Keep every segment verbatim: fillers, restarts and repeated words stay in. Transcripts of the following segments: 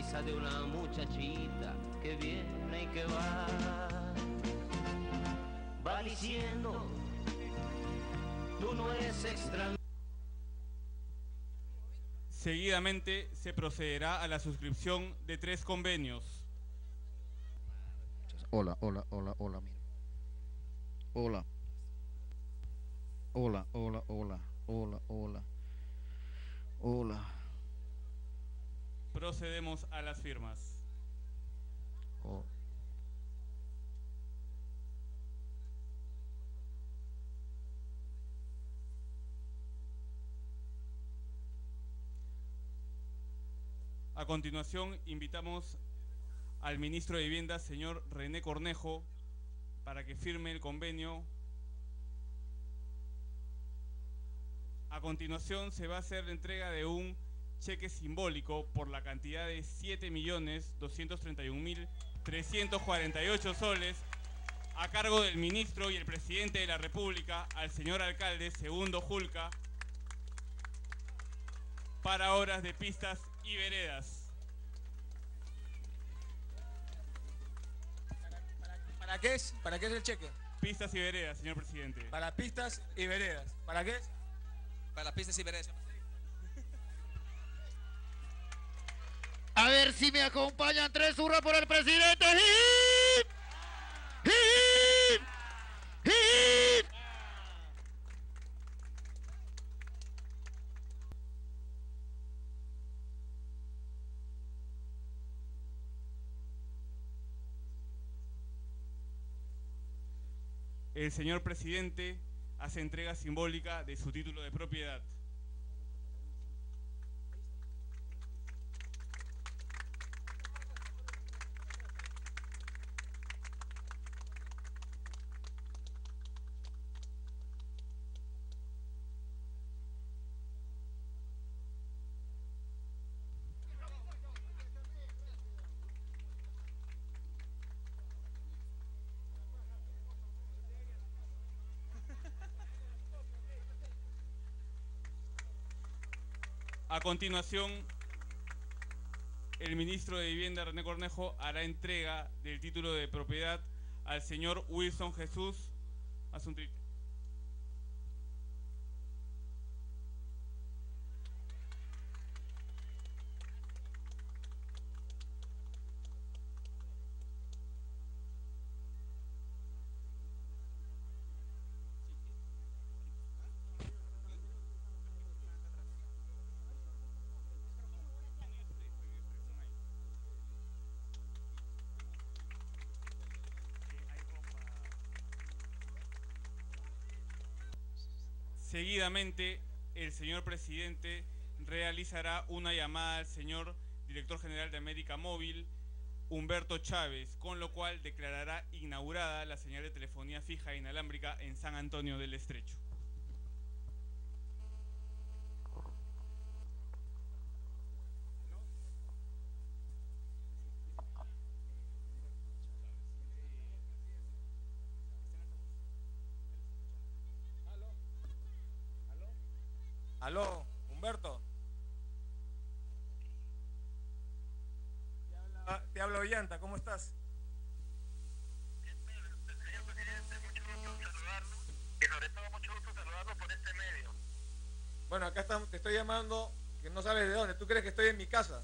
sonrisa de una muchachita que viene y que va, va diciendo, tú no eres extranjero. Seguidamente se procederá a la suscripción de tres convenios. Hola, hola, hola, hola, mira. Hola. Hola, hola, hola, hola, hola. Hola. Procedemos a las firmas. Oh. A continuación, invitamos al ministro de Vivienda, señor René Cornejo, para que firme el convenio. A continuación, se va a hacer la entrega de un cheque simbólico por la cantidad de siete millones doscientos treinta y un mil trescientos cuarenta y ocho soles a cargo del ministro y el presidente de la República, al señor alcalde Segundo Julca, para obras de pistas y veredas. ¿Para qué es? ¿Para qué es el cheque? Pistas y veredas, señor presidente. Para pistas y veredas. ¿Para qué es? Para las pistas y veredas. A ver si me acompañan tres hurras por el presidente. ¡Hip! ¡Hip! ¡Hip! El señor presidente hace entrega simbólica de su título de propiedad. A continuación, el ministro de Vivienda, René Cornejo, hará entrega del título de propiedad al señor Wilson Jesús Asuntrite. Seguidamente, el señor presidente realizará una llamada al señor director general de América Móvil, Humberto Chávez, con lo cual declarará inaugurada la señal de telefonía fija e inalámbrica en San Antonio del Estrecho. Aló, Humberto. Te habla, te habla Ollanta, ¿cómo estás? Señor presidente, mucho gusto saludarlo y sobre todo mucho gusto saludarlo por este medio. Bueno, acá estamos, te estoy llamando, que no sabes de dónde. ¿Tú crees que estoy en mi casa?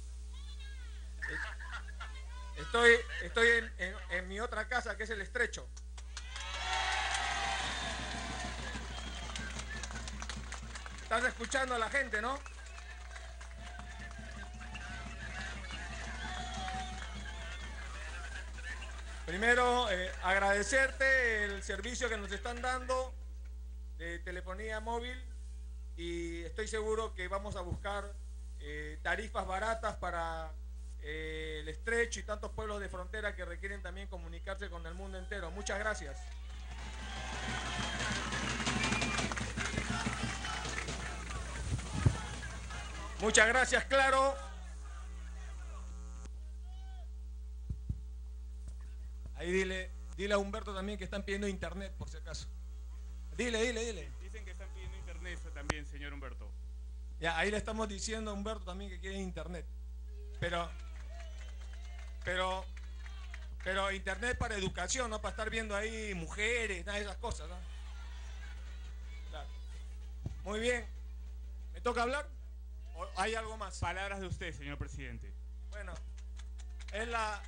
Estoy, estoy en, en, en mi otra casa, que es el Estrecho. Estás escuchando a la gente, ¿no? Primero, eh, agradecerte el servicio que nos están dando de telefonía móvil y estoy seguro que vamos a buscar eh, tarifas baratas para eh, el Estrecho y tantos pueblos de frontera que requieren también comunicarse con el mundo entero. Muchas gracias. Muchas gracias, Claro. Ahí dile, dile a Humberto también que están pidiendo internet, por si acaso. Dile, dile, dile. Dicen que están pidiendo internet también, señor Humberto. Ya, ahí le estamos diciendo a Humberto también que quiere internet. Pero Pero, pero internet para educación, no para estar viendo ahí mujeres, nada de esas cosas, ¿no? Claro. Muy bien. ¿Me toca hablar? ¿O hay algo más? Palabras de usted, señor presidente. Bueno, es la...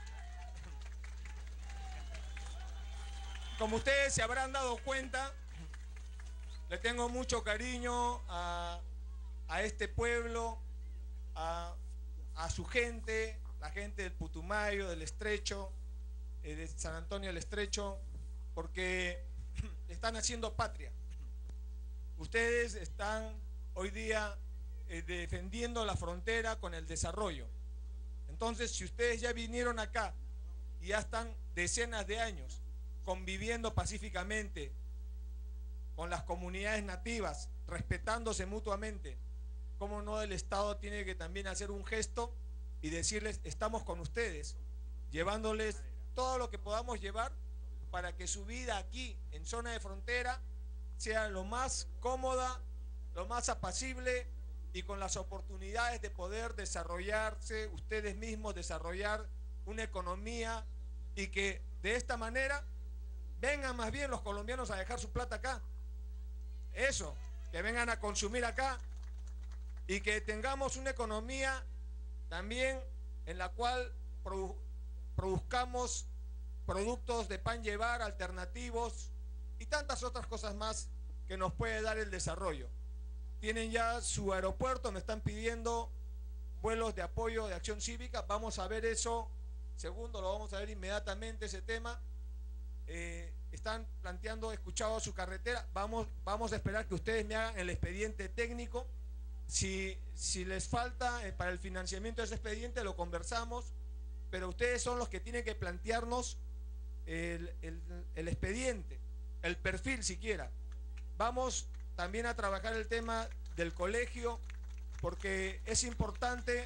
Como ustedes se habrán dado cuenta, le tengo mucho cariño a, a este pueblo, a, a su gente, la gente del Putumayo, del Estrecho, eh, de San Antonio del Estrecho, porque están haciendo patria. Ustedes están hoy día eh, defendiendo la frontera con el desarrollo. Entonces, si ustedes ya vinieron acá y ya están decenas de años conviviendo pacíficamente con las comunidades nativas, respetándose mutuamente, ¿cómo no el Estado tiene que también hacer un gesto y decirles, estamos con ustedes, llevándoles todo lo que podamos llevar para que su vida aquí, en zona de frontera, sea lo más cómoda, lo más apacible y con las oportunidades de poder desarrollarse ustedes mismos, desarrollar una economía y que de esta manera vengan más bien los colombianos a dejar su plata acá. Eso, que vengan a consumir acá y que tengamos una economía también en la cual produ produzcamos productos de pan llevar, alternativos y tantas otras cosas más que nos puede dar el desarrollo. Tienen ya su aeropuerto, me están pidiendo vuelos de apoyo de acción cívica, vamos a ver eso. Segundo, lo vamos a ver inmediatamente ese tema. Eh, están planteando, he escuchado su carretera, vamos, vamos a esperar que ustedes me hagan el expediente técnico. Si, si les falta eh, para el financiamiento de ese expediente lo conversamos, pero ustedes son los que tienen que plantearnos el, el, el expediente, el perfil siquiera. Vamos también a trabajar el tema del colegio, porque es importante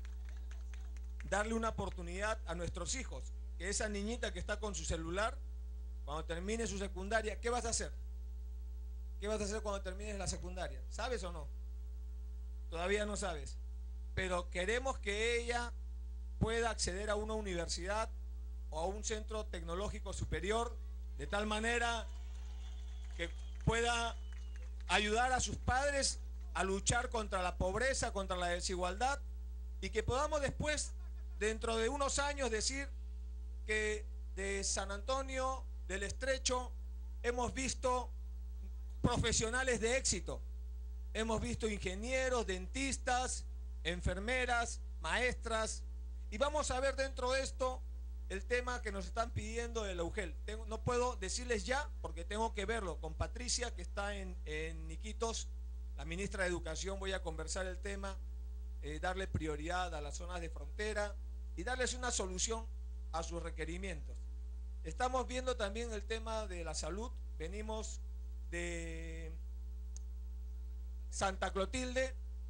darle una oportunidad a nuestros hijos, que esa niñita que está con su celular, cuando termine su secundaria, ¿qué vas a hacer? ¿Qué vas a hacer cuando termines la secundaria? ¿Sabes o no? Todavía no sabes, pero queremos que ella pueda acceder a una universidad o a un centro tecnológico superior, de tal manera que pueda ayudar a sus padres a luchar contra la pobreza, contra la desigualdad, y que podamos después, dentro de unos años, decir que de San Antonio del Estrecho hemos visto profesionales de éxito, hemos visto ingenieros, dentistas, enfermeras, maestras, y vamos a ver dentro de esto el tema que nos están pidiendo de la U G E L. Tengo, no puedo decirles ya porque tengo que verlo con Patricia, que está en, en Iquitos, la ministra de Educación. Voy a conversar el tema, eh, darle prioridad a las zonas de frontera y darles una solución a sus requerimientos. Estamos viendo también el tema de la salud. Venimos de Santa Clotilde.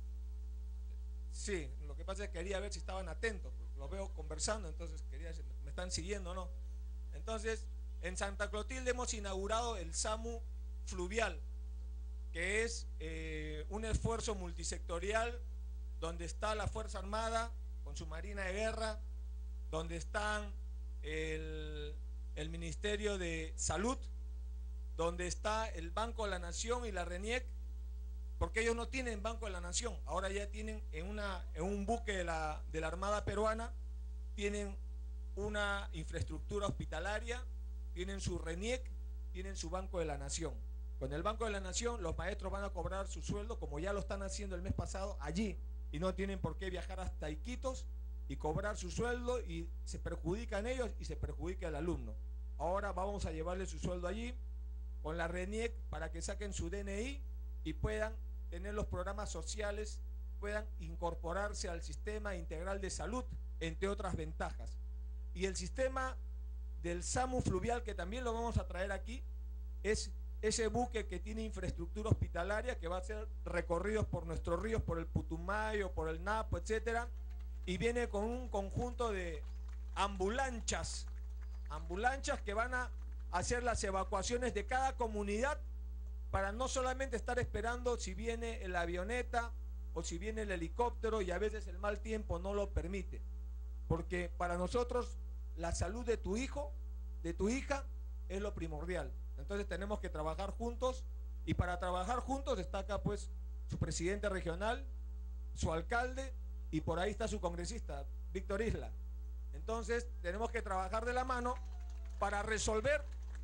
Sí, lo que pasa es que quería ver si estaban atentos, los veo conversando, entonces quería, me están siguiendo o no. Entonces, en Santa Clotilde hemos inaugurado el SAMU Fluvial, que es eh, un esfuerzo multisectorial donde está la Fuerza Armada con su Marina de Guerra, donde están el, el Ministerio de Salud, donde está el Banco de la Nación y la RENIEC, porque ellos no tienen Banco de la Nación, ahora ya tienen en, una, en un buque de la, de la Armada Peruana, tienen una infraestructura hospitalaria, tienen su RENIEC, tienen su Banco de la Nación. Con el Banco de la Nación los maestros van a cobrar su sueldo, como ya lo están haciendo el mes pasado, allí, y no tienen por qué viajar hasta Iquitos y cobrar su sueldo, y se perjudican ellos y se perjudica el alumno. Ahora vamos a llevarle su sueldo allí, con la RENIEC, para que saquen su D N I y puedan tener los programas sociales, puedan incorporarse al sistema integral de salud, entre otras ventajas. Y el sistema del SAMU Fluvial, que también lo vamos a traer aquí, es ese buque que tiene infraestructura hospitalaria, que va a hacer recorridos por nuestros ríos, por el Putumayo, por el Napo, etcétera, y viene con un conjunto de ambulanchas, ambulanchas que van a hacer las evacuaciones de cada comunidad, para no solamente estar esperando si viene la avioneta o si viene el helicóptero, y a veces el mal tiempo no lo permite. porque para nosotros la salud de tu hijo, de tu hija, es lo primordial. Entonces tenemos que trabajar juntos, y para trabajar juntos está acá pues su presidente regional, su alcalde, y por ahí está su congresista, Víctor Isla. Entonces tenemos que trabajar de la mano para resolver,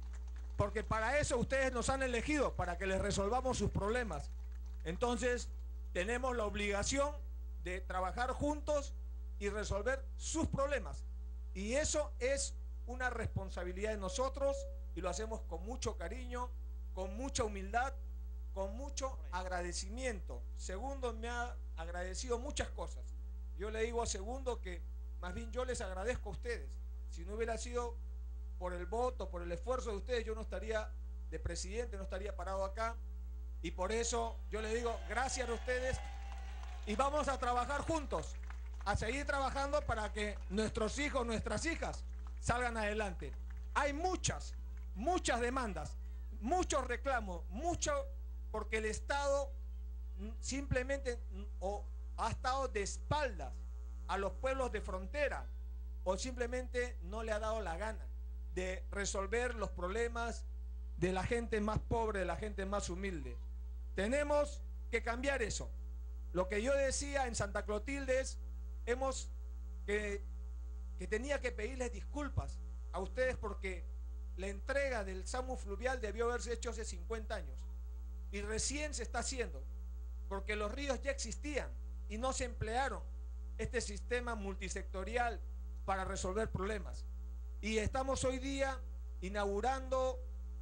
porque para eso ustedes nos han elegido, para que les resolvamos sus problemas. Entonces tenemos la obligación de trabajar juntos y resolver sus problemas, y eso es una responsabilidad de nosotros, y lo hacemos con mucho cariño, con mucha humildad, con mucho agradecimiento. Segundo me ha agradecido muchas cosas. Yo le digo a Segundo que más bien yo les agradezco a ustedes. Si no hubiera sido por el voto, por el esfuerzo de ustedes, yo no estaría de presidente, no estaría parado acá, y por eso yo les digo gracias a ustedes, y vamos a trabajar juntos, a seguir trabajando para que nuestros hijos, nuestras hijas salgan adelante. Hay muchas, muchas demandas, muchos reclamos, mucho, porque el Estado simplemente o ha estado de espaldas a los pueblos de frontera, o simplemente no le ha dado la gana de resolver los problemas de la gente más pobre, de la gente más humilde. Tenemos que cambiar eso. Lo que yo decía en Santa Clotilde es, hemos que, que tenía que pedirles disculpas a ustedes, porque la entrega del SAMU fluvial debió haberse hecho hace cincuenta años, y recién se está haciendo, porque los ríos ya existían y no se emplearon este sistema multisectorial para resolver problemas. Y estamos hoy día inaugurando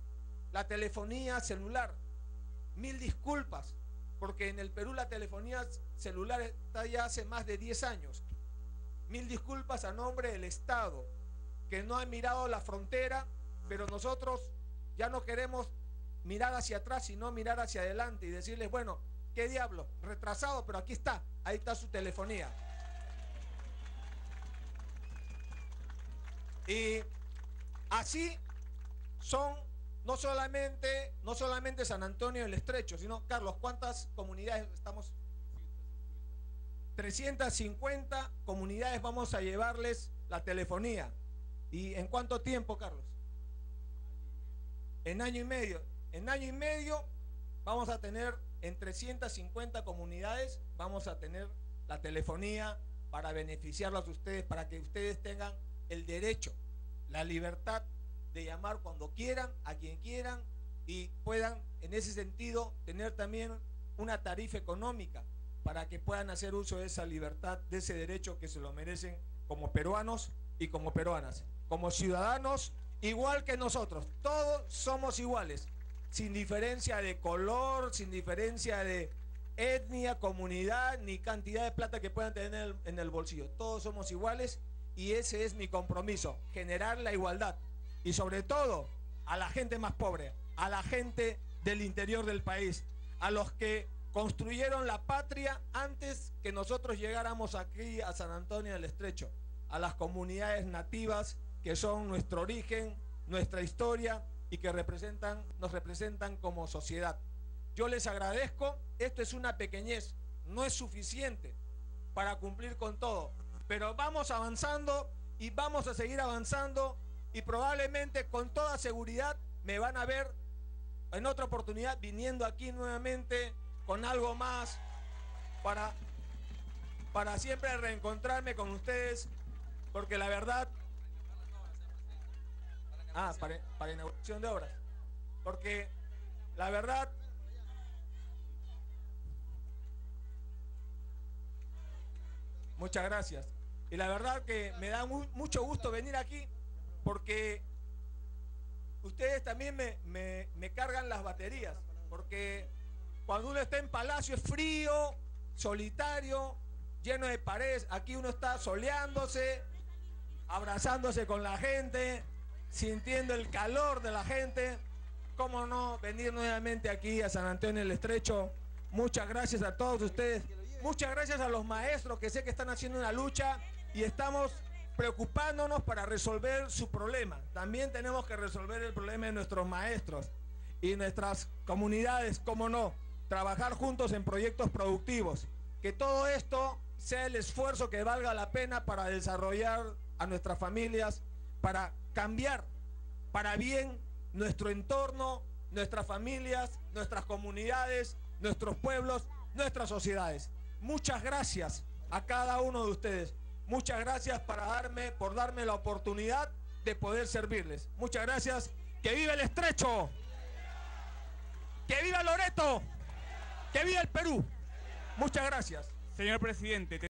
la telefonía celular. Mil disculpas, porque en el Perú la telefonía celular está ya hace más de diez años. Mil disculpas a nombre del Estado, que no ha mirado la frontera, pero nosotros ya no queremos mirar hacia atrás, sino mirar hacia adelante y decirles, bueno, qué diablo, retrasado, pero aquí está, ahí está su telefonía. Y así son no solamente, no solamente San Antonio del Estrecho, sino, Carlos, ¿cuántas comunidades estamos? trescientas cincuenta comunidades vamos a llevarles la telefonía. ¿Y en cuánto tiempo, Carlos? En año y medio. En año y medio vamos a tener en trescientas cincuenta comunidades, vamos a tener la telefonía para beneficiarlos a ustedes, para que ustedes tengan el derecho, la libertad de llamar cuando quieran, a quien quieran, y puedan en ese sentido tener también una tarifa económica para que puedan hacer uso de esa libertad, de ese derecho que se lo merecen como peruanos y como peruanas, como ciudadanos igual que nosotros. Todos somos iguales, sin diferencia de color, sin diferencia de etnia, comunidad, ni cantidad de plata que puedan tener en el, en el bolsillo. Todos somos iguales, y ese es mi compromiso, generar la igualdad, y sobre todo a la gente más pobre, a la gente del interior del país, a los que construyeron la patria antes que nosotros llegáramos aquí a San Antonio del Estrecho, a las comunidades nativas que son nuestro origen, nuestra historia, y que representan, nos representan como sociedad. Yo les agradezco. Esto es una pequeñez, no es suficiente para cumplir con todo, pero vamos avanzando y vamos a seguir avanzando, y probablemente con toda seguridad me van a ver en otra oportunidad viniendo aquí nuevamente con algo más para, para siempre reencontrarme con ustedes, porque la verdad... Ah, para, para inauguración de obras, porque la verdad... Muchas gracias. Y la verdad que me da muy, mucho gusto venir aquí, porque ustedes también me, me, me cargan las baterías, porque cuando uno está en Palacio es frío, solitario, lleno de paredes. Aquí uno está soleándose, abrazándose con la gente, sintiendo el calor de la gente. ¿Cómo no venir nuevamente aquí a San Antonio del Estrecho? Muchas gracias a todos ustedes. Muchas gracias a los maestros, que sé que están haciendo una lucha y estamos preocupándonos para resolver su problema. También tenemos que resolver el problema de nuestros maestros y nuestras comunidades, cómo no, trabajar juntos en proyectos productivos. Que todo esto sea el esfuerzo que valga la pena para desarrollar a nuestras familias, para cambiar para bien nuestro entorno, nuestras familias, nuestras comunidades, nuestros pueblos, nuestras sociedades. Muchas gracias a cada uno de ustedes. Muchas gracias para darme, por darme la oportunidad de poder servirles. Muchas gracias. ¡Que viva el Estrecho! ¡Que viva Loreto! ¡Que viva el Perú! Muchas gracias. Señor presidente,